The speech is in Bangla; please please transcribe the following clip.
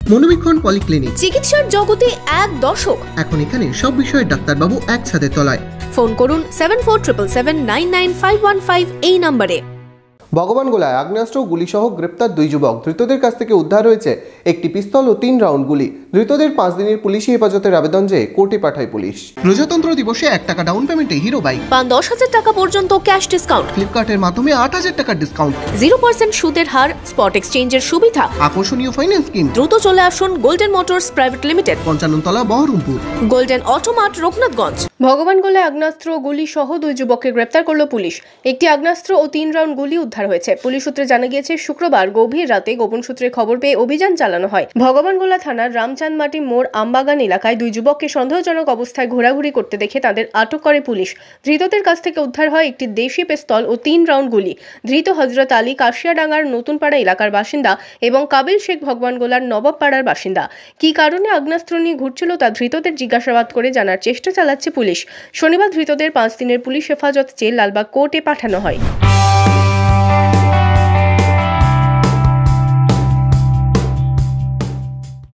মনোবীক্ষণ পলিক্লিনিক, চিকিৎসার জগতে এক দশক। এখন এখানে সব বিষয়ে ডাক্তারবাবু এক ছাদের তলায়। ফোন করুন 7477799515 এই নম্বরে। ভগবানগোলায় আগ্নেয়াস্ত্র ও গুলিসহ গ্রেপ্তার 2 যুবক। ধৃতদের কাছ থেকে উদ্ধার হয়েছে একটি পিস্তল ও 3 রাউন্ড গুলি। ধৃতদের 5 দিনের পুলিশি হেফাজতের আবেদন চেয়ে কোর্টে পাঠায় পুলিশ। প্রজাতন্ত্র দিবসে 1 টাকা ডাউন পেমেন্টে হিরো বাইক, পান 10,000 টাকা পর্যন্ত ক্যাশ ডিসকাউন্ট, ফ্লিপকার্টের মাধ্যমে 8,000 টাকার ডিসকাউন্ট, 0% সুদের হার, স্পট এক্সচেঞ্জের সুবিধা, আকর্ষণীয় ফাইন্যান্স স্কিম। দ্রুত চলে আসুন গোল্ডেন মোটরস প্রাইভেট লিমিটেড, 55 তলা, বহরমপুর। Golden Automart, Raghunathganj. ভগবানগোলায় আগ্নেয়াস্ত্র ও গুলি সহ 2 যুবককে গ্রেপ্তার করল পুলিশ। একটি আগ্নেয়াস্ত্র ও 3 রাউন্ড গুলি উদ্ধার হয়েছে। পুলিশ সূত্রে জানা গিয়েছে, শুক্রবার গভীর রাতে গোপন সূত্রে খবর পেয়ে অভিযান চালানো হয়। ভগবানগোলা থানার রামচাঁদমাটি মোড় আমবাগান এলাকায় 2 যুবককে সন্দেহজনক অবস্থায় ঘোরাঘুরি করতে দেখে তাদের আটক করে পুলিশ। ধৃতদের কাছ থেকে উদ্ধার হয় একটি দেশি পিস্তল ও 3 রাউন্ড গুলি। ধৃত হযরত আলী কাশিয়াডাঙ্গার নতুনপাড়া এলাকার বাসিন্দা এবং কাবিল শেখ ভগবানগোলার নবাবপাড়ার বাসিন্দা। কী কারণে আগ্নেয়াস্ত্র নিয়ে ঘুরছিল তা ধৃতদের জিজ্ঞাসাবাদ করে জানার চেষ্টা চালাচ্ছে পুলিশ। শনিবার ধৃতদের 5 দিনের পুলিশ হেফাজত চেয়ে লালবাগ কোর্টে পাঠানো হয়।